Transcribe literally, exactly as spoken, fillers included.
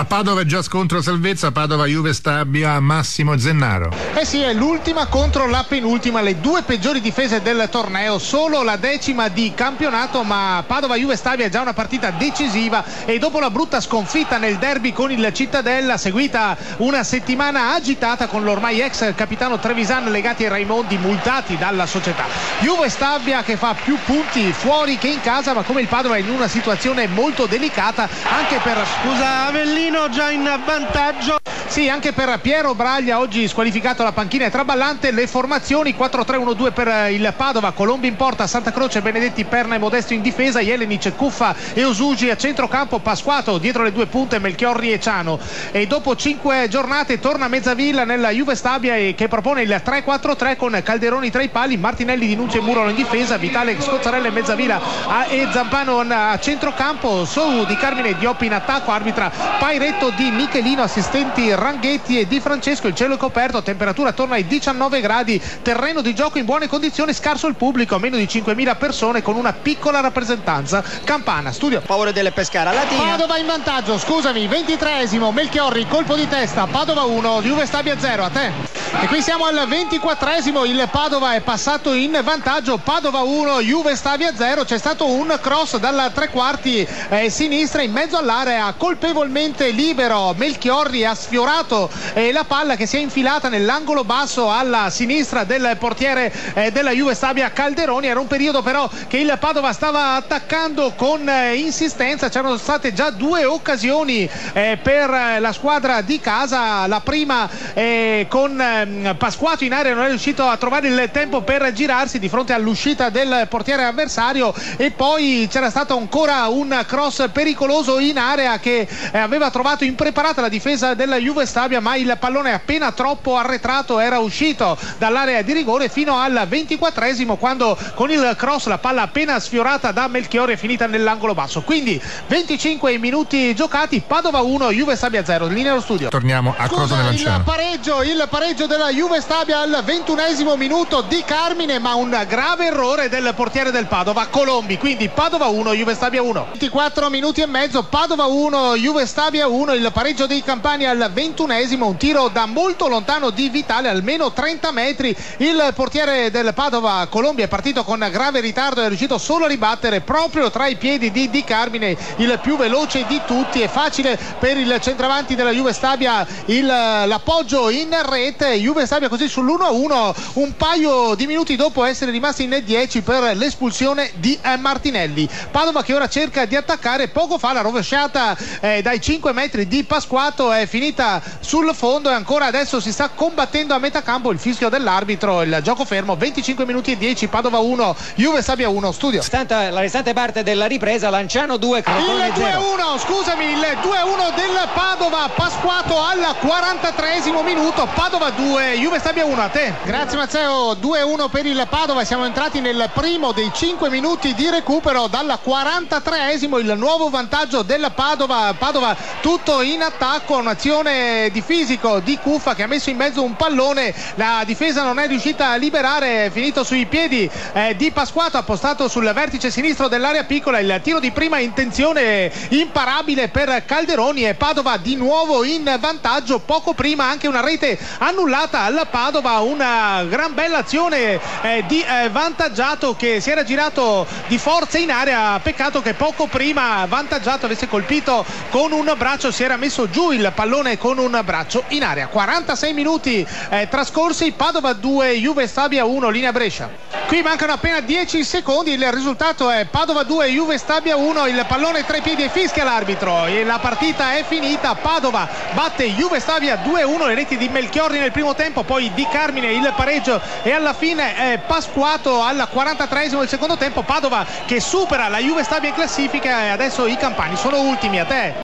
Padova è già scontro salvezza, Padova Juve Stabia, Massimo Zennaro. Eh sì, è l'ultima contro la penultima, le due peggiori difese del torneo, solo la decima di campionato, ma Padova Juve Stabia è già una partita decisiva e dopo la brutta sconfitta nel derby con il Cittadella, seguita una settimana agitata con l'ormai ex capitano Trevisan legati ai Raimondi, multati dalla società. Juve Stabia che fa più punti fuori che in casa, ma come il Padova è in una situazione molto delicata anche per... Scusa Avellino, già in vantaggio. Sì, anche per Piero Braglia, oggi squalificato, la panchina è traballante. Le formazioni: quattro tre uno due per il Padova, Colombi in porta, Santa Croce, Benedetti, Perna e Modesto in difesa, Jelenic, Cuffa e Osugi a centrocampo, Pasquato dietro le due punte, Melchiorri e Ciano. E dopo cinque giornate torna Mezzavilla nella Juve Stabia, che propone il tre quattro tre con Calderoni tra i pali, Martinelli, Di Nunzio e Murolo in difesa, Vitale, Scozzarella e Mezzavilla e Zampano a centrocampo, Sou di Carmine e Dioppi in attacco, arbitra Pairetto di Michelino, assistenti Ranghetti e Di Francesco. Il cielo è coperto, temperatura attorno ai diciannove gradi, terreno di gioco in buone condizioni, scarso il pubblico, meno di cinquemila persone con una piccola rappresentanza campana. Studio Favore delle Pescara Latina. Padova in vantaggio, scusami, ventitreesimo, Melchiorri, colpo di testa, Padova uno, Juve Stabia zero, a te. E qui siamo al ventiquattresimo, il Padova è passato in vantaggio, Padova uno, Juve Stabia zero. C'è stato un cross dalla tre quarti eh, sinistra in mezzo all'area, colpevolmente libero, Melchiorri ha sfiorato eh, la palla che si è infilata nell'angolo basso alla sinistra del portiere eh, della Juve Stabia Calderoni. Era un periodo però che il Padova stava attaccando con eh, insistenza, c'erano state già due occasioni eh, per eh, la squadra di casa, la prima eh, con eh, Pasquato in area, non è riuscito a trovare il tempo per girarsi di fronte all'uscita del portiere avversario, e poi c'era stato ancora un cross pericoloso in area che eh, aveva trovato impreparata la difesa della Juve Stabia, ma il pallone appena troppo arretrato era uscito dall'area di rigore fino al ventiquattresimo, quando con il cross la palla appena sfiorata da Melchiorri è finita nell'angolo basso. Quindi venticinque minuti giocati, Padova uno, Juve Stabia zero. Linea allo studio. Torniamo a Crotone Lanciano. Il pareggio, il pareggio della Juve Stabia al ventunesimo minuto di Carmine, ma un grave errore del portiere del Padova, Colombi. Quindi Padova uno, Juve Stabia uno. ventiquattro minuti e mezzo, Padova uno, Juve Stabia uno. Il pareggio dei campani al ventunesimo, un tiro da molto lontano di Vitale, almeno trenta metri. Il portiere del Padova, Colombi, è partito con grave ritardo, è riuscito solo a ribattere proprio tra i piedi di Di Carmine, il più veloce di tutti. È facile per il centravanti della Juve Stabia il, l'appoggio in rete. Juve Stabia così sull'uno a uno, un paio di minuti dopo essere rimasti in dieci per l'espulsione di eh, Martinelli. Padova che ora cerca di attaccare. Poco fa la rovesciata eh, dai cinque metri di Pasquato è finita sul fondo, e ancora adesso si sta combattendo a metà campo. Il fischio dell'arbitro, il gioco fermo. Venticinque minuti e dieci, Padova uno, Juve Stabia uno. Studio. Stanta la restante parte della ripresa, Lanciano due, Crotone il due a uno, scusami, il due a uno del Padova, Pasquato al quarantatreesimo minuto, Padova due, Juve Stabia uno. A te. Grazie Matteo. Due a uno per il Padova. Siamo entrati nel primo dei cinque minuti di recupero. Dal quarantatreesimo il nuovo vantaggio del Padova. Padova tutto in attacco, un'azione di fisico di Cuffa che ha messo in mezzo un pallone, la difesa non è riuscita a liberare, è finito sui piedi eh, di Pasquato, appostato sul vertice sinistro dell'area piccola. Il tiro di prima intenzione imparabile per Calderoni, e Padova di nuovo in vantaggio. Poco prima anche una rete annullata al Padova, una gran bella azione eh, di eh, Vantaggiato che si era girato di forza in area. Peccato che poco prima Vantaggiato avesse colpito con un braccio, si era messo giù il pallone con un braccio in area. quarantasei minuti eh, trascorsi, Padova due, Juve Stabia uno. Linea Brescia. Qui mancano appena dieci secondi, il risultato è Padova due, Juve Stabia uno. Il pallone tra i piedi e fischia l'arbitro e la partita è finita. Padova batte Juve Stabia due a uno, le reti di Melchiorri nel primo tempo, poi Di Carmine il pareggio, e alla fine eh, Pasquato al quarantatreesimo del secondo tempo. Padova che supera la Juve Stabia in classifica, e adesso i campani sono ultimi. A te.